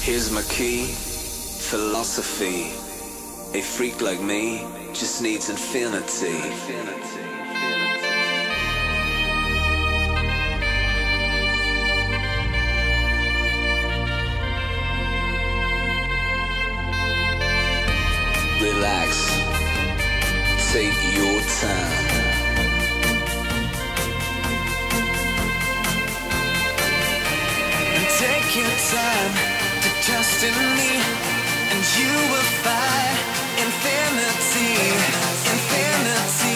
Here's my key, philosophy. A freak like me just needs infinity. Relax, take your time. And take your time to trust in me, and you will find infinity, infinity.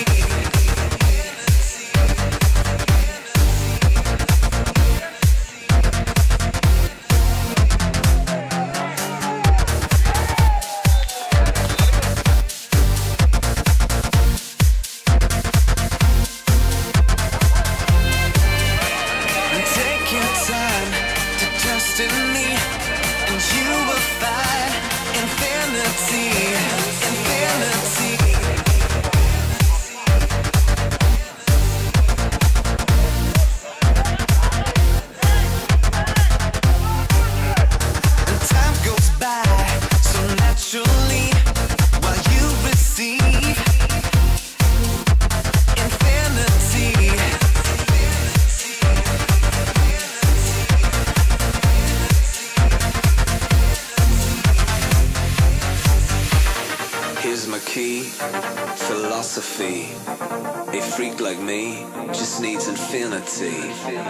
Philosophy. A freak like me just needs infinity.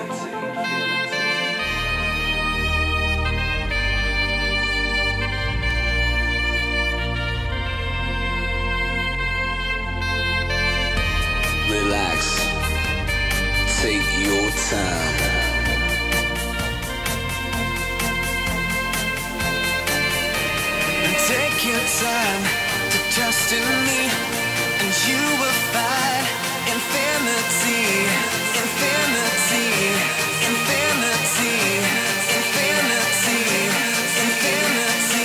Relax, take your time. And take your time to trust in me, and you will find infinity, infinity, infinity, infinity, infinity,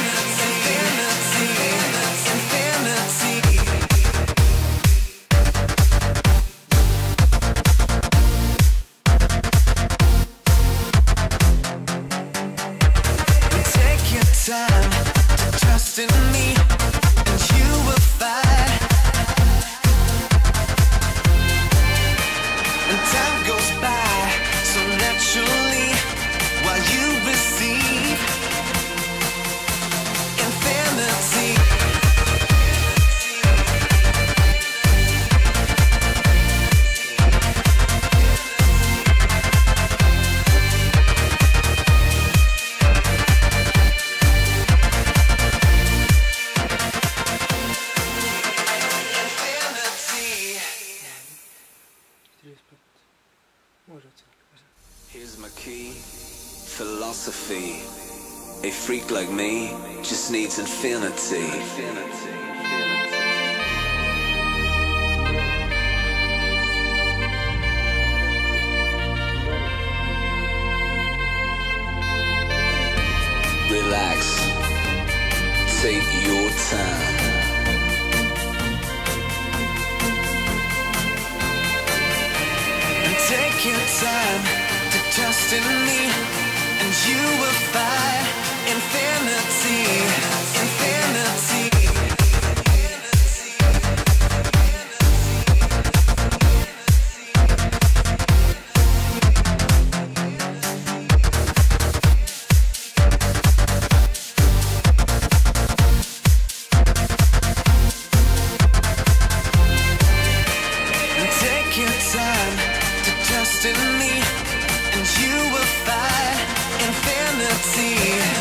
infinity, and take your time to trust in me, and you will find. Time goes by so naturally while you receive infinity. Here's my key, philosophy. A freak like me just needs infinity. Relax, take your time. And take your time to trust in me, and you will find infinity, infinity. And take your time to trust in me, and you will find infinity.